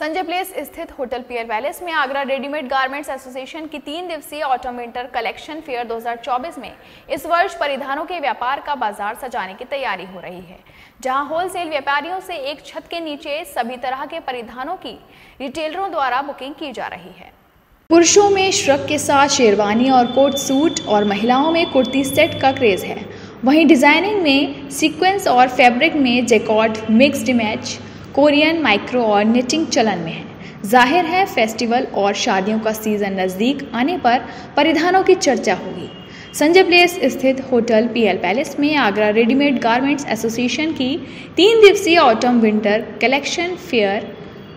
Sanjay place स्थित hotel Pier Palace में Agra readymade garments association की 3 दिवसीय ऑटम विंटर कलेक्शन फेयर 2024 में इस वर्ष परिधानों के व्यापार का बाजार सजाने की तैयारी हो रही है, जहां होलसेल व्यापारियों से एक छत के नीचे सभी तरह के परिधानों की रिटेलरों द्वारा बुकिंग की जा रही है। पुरुषों में श्रग के साथ शेरवानी और कोट सूट और महिलाओं में कुर्ती सेट का क्रेज है। वहीं डिजाइनिंग में सीक्वेंस और फैब्रिक में jacquard, mixed match, Korean, micro और निटिंग चलन में है। जाहिर है फेस्टिवल और शादियों का सीजन नज़दीक आने पर परिधानों की चर्चा होगी। संजय प्लेस स्थित होटल पीएल पैलेस में आगरा रेडीमेड गारमेंट्स एसोसिएशन की 3 दिवसीय ऑटम विंटर कलेक्शन फेयर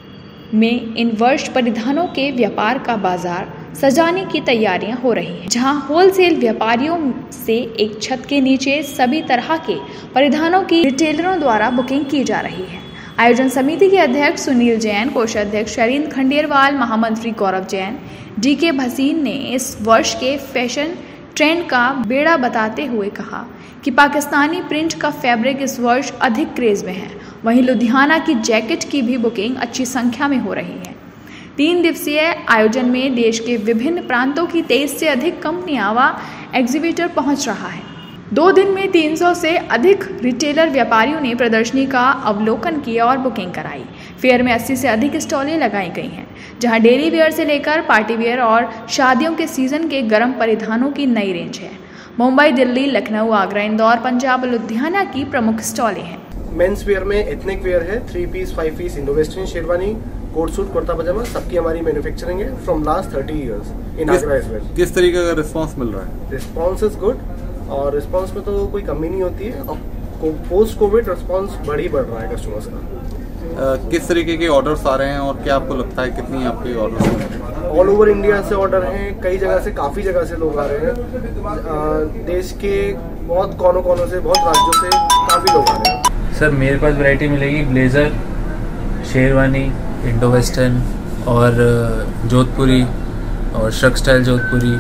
में इन वर्ष परिधानों के व्यापार का बाजार सजाने की तैयारियां हो रही हैं, जहां होलसेल व्यापारियों से एक छत के नीचे सभी तरह के परिधानों की रिटेलरों द्वारा बुकिंग की जा रही है। आयोजन समिति के अध्यक्ष सुनील जैन, कोषाध्यक्ष शरीन खंडेरवाल, महामंत्री गौरव जैन, डीके भसीन ने इस वर्ष के फैशन ट्रेंड का बेड़ा बताते हुए कहा कि पाकिस्तानी प्रिंट का फैब्रिक इस वर्ष अधिक क्रेज में है। वहीं लुधियाना की जैकेट की भी बुकिंग अच्छी संख्या में हो रही है। 3 दिवसीय आयोजन में देश के विभिन्न प्रांतों की 23 से अधिक कंपनियां व एग्जीबिटर पहुंच रहा है। 2 दिन में 300 से अधिक रिटेलर व्यापारियों ने प्रदर्शनी का अवलोकन किया और बुकिंग कराई। फेयर में 80 से अधिक स्टॉलें लगाई गई हैं, जहां डेली वेयर से लेकर पार्टी वेयर और शादियों के सीजन के गर्म परिधानों की नई रेंज है। मुंबई, दिल्ली, लखनऊ, आगरा, इंदौर, पंजाब, लुधियाना की प्रमुख स्टॉलें हैं। मेंस वेयर में एथनिक वेयर है, 3 piece, 5 piece, Indo western sherwani, coat suit, kurta pajama, सबकी हमारी मैन्युफैक्चरिंग है from last 30 years in Agra as well. किस तरीके का रिस्पांस मिल रहा है? रिस्पांस इज गुड और रिस्पांस में तो कोई कमी नहीं होती है। और पोस्ट कोविड रिस्पांस बढ़ रहा है कस्टमर्स का। किस तरीके के ऑर्डर्स आ रहे हैं और क्या आपको लगता है कितनी आपके ऑर्डर्स हैं? ऑल ओवर इंडिया से ऑर्डर हैं, कई जगह से, काफ़ी जगह से लोग आ रहे हैं। देश के बहुत कोनों से, बहुत राज्यों से काफ़ी लोग आ रहे हैं। सर मेरे पास वैरायटी मिलेगी ब्लेज़र, शेरवानी, इंडो वेस्टर्न और जोधपुरी और श्रग स्टाइल जोधपुरी।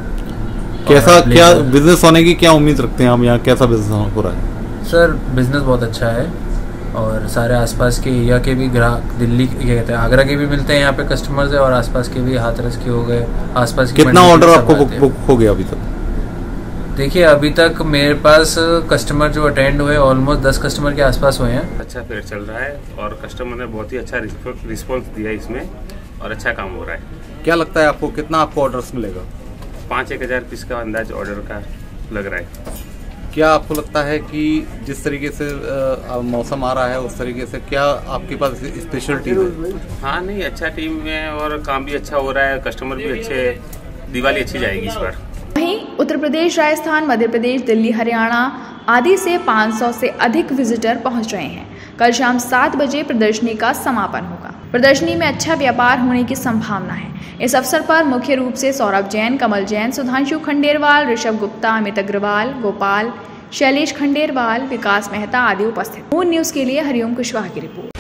कैसा क्या बिजनेस होने की क्या उम्मीद रखते हैं हम यहाँ? कैसा बिजनेस हो रहा है? सर बिजनेस बहुत अच्छा है और सारे आसपास के एरिया के भी ग्राहक, दिल्ली क्या कहते हैं, आगरा के भी मिलते हैं यहाँ पे कस्टमर्स है और आसपास के भी, हाथरस के हो गए, आसपास के। कितना ऑर्डर आपको बुक हो गया अभी तक? देखिए अभी तक मेरे पास कस्टमर जो अटेंड हुए ऑलमोस्ट 10 कस्टमर के आसपास हुए हैं। अच्छा फेयर चल रहा है और कस्टमर ने बहुत ही अच्छा रिस्पॉन्स दिया इसमें और अच्छा काम हो रहा है। क्या लगता है आपको कितना आपको ऑर्डर्स मिलेगा? 5-1000 पीस का अंदाज ऑर्डर का लग रहा है। क्या आपको लगता है कि जिस तरीके से मौसम आ रहा है उस तरीके से क्या आपके पास स्पेशल टीम है? हाँ नहीं, अच्छा टीम है और काम भी अच्छा हो रहा है, कस्टमर भी अच्छे, दिवाली अच्छी जाएगी इस बार। वहीं उत्तर प्रदेश, राजस्थान, मध्य प्रदेश, दिल्ली, हरियाणा आदि से 500 से अधिक विजिटर पहुंच रहे हैं। कल शाम 7 बजे प्रदर्शनी का समापन होगा। प्रदर्शनी में अच्छा व्यापार होने की संभावना है। इस अवसर पर मुख्य रूप से सौरभ जैन, कमल जैन, सुधांशु खंडेरवाल, ऋषभ गुप्ता, अमित अग्रवाल, गोपाल, शैलेश खंडेरवाल, विकास मेहता आदि उपस्थित। मून न्यूज के लिए हरिओम कुशवाहा की रिपोर्ट।